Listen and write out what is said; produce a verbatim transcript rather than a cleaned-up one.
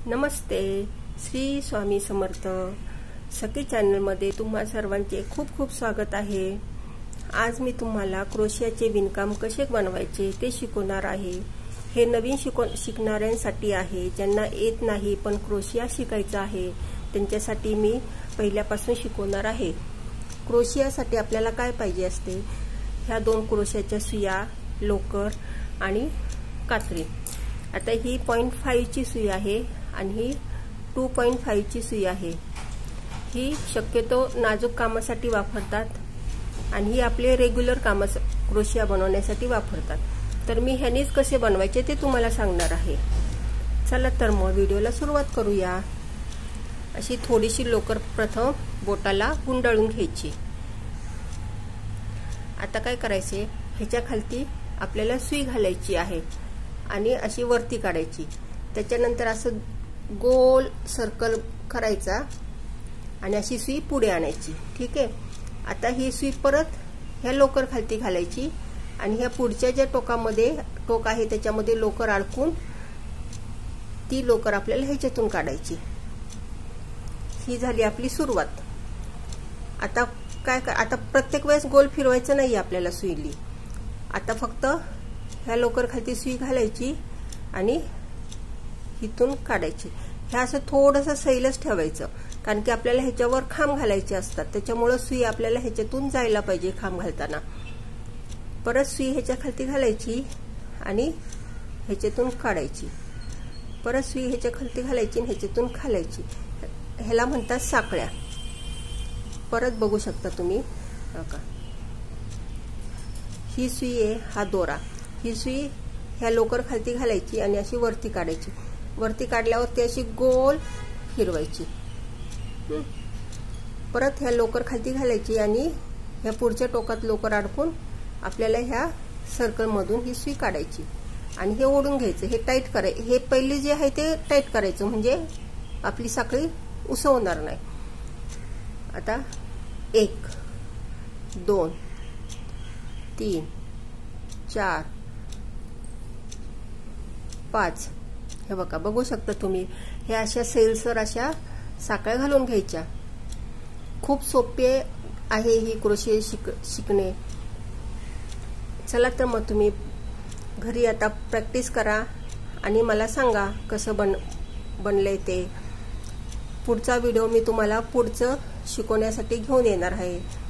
नमस्ते, श्री स्वामी समर्थ सखी चॅनलमध्ये तुम्हा सर्वांचे खूप खूप स्वागत आहे। आज मी तुम्हाला क्रोशियाचे विणकाम कसे बनवायचे ते शिकवणार आहे। हे नवीन शिकव शिकणाऱ्यांसाठी आहे, ज्यांना येत नाही पण क्रोशिया शिकायचा आहे त्यांच्यासाठी मी पहिल्यापासून शिकवणार आहे। क्रोशियासाठी आपल्याला काय पाहिजे असते, ह्या दोन क्रोशियाच्या सुया, लोकर आणि कात्री। आता ही पॉइंट फाइव ची सुई आहे आणि ही टू पॉइंट फाइव ची सुई आहे। ही शक्यतो नाजूक कामासाठी वापरतात आणि ही आपले रेग्युलर काम क्रोशिया बनवण्यासाठी वापरतात। तर मी ह्यानेच कसे बनवायचे ते तुम्हाला सांगणार आहे। चला तर मग व्हिडिओला सुरुवात करूया। अशी थोडीशी लोकर प्रथम बोटाला गुंडाळून घ्यायची। आता काय करायचे, ह्याच्या खालती आपल्याला सुई घालायची आहे आणि अशी वरती काढायची। त्याच्यानंतर असं गोल सर्कल करायचा आणि अशी सुई पुढे आणायची। ठीक आहे। आता ही सुई परत ह्या लोकर खालती घालायची आणि ह्या पुढच्या ज्या टोकामध्ये टोक आहे त्याच्यामध्ये लोकर अडकून ती लोकर आपल्याला ह्याच्यातून काढायची। ही झाली आपली सुरुवात। आता काय आता प्रत्येक वेळेस गोल फिरवायचं नाही आपल्याला सुईली। आता फक्त ह्या लोकर खालती सुई घालायची आणि इथून काढायची। हे असं थोडंसं सैलच ठेवायचं, कारण की आपल्याला ह्याच्यावर खांब घालायचे असतात, त्याच्यामुळे सुई आपल्याला ह्याच्यातून जायला पाहिजे खांब घालताना। परत सुई ह्याच्या खालती घालायची आणि ह्याच्यातून काढायची। परत सुई ह्याच्या खालती घालायची आणि ह्याच्यातून घालायची। ह्याला म्हणतात साकळ्या। परत बघू शकता तुम्ही, बघा ही सुई आहे, हा दोरा। ही सुई ह्या लोकर खालती घालायची आणि अशी वरती काढायची। वरती काढल्यावर ती अशी गोल फिरवायची। परत ह्या लोकर खालती घालायची आणि ह्या पुढच्या टोकात लोकर अडकून आपल्याला ह्या सर्कल मधून ही सुई काढायची आणि हे ओढून घ्यायचं। हे टाईट करायचं, हे पहिले जे आहे ते टाईट करायचं, म्हणजे आपली साखळी उसवणार नाही। आता एक, दोन, तीन, चार, पाच, हे बघा बघू शकता तुम्ही, हे अशा सेलसर अशा साखळ्या घालून घ्यायच्या। खूप सोपे आहे ही क्रोशिया शिक शिकणे। चला तर मग तुम्ही घरी आता प्रॅक्टिस करा आणि मला सांगा कसं बन बनलंय ते। पुढचा व्हिडिओ मी तुम्हाला पुढचं शिकवण्यासाठी घेऊन येणार आहे।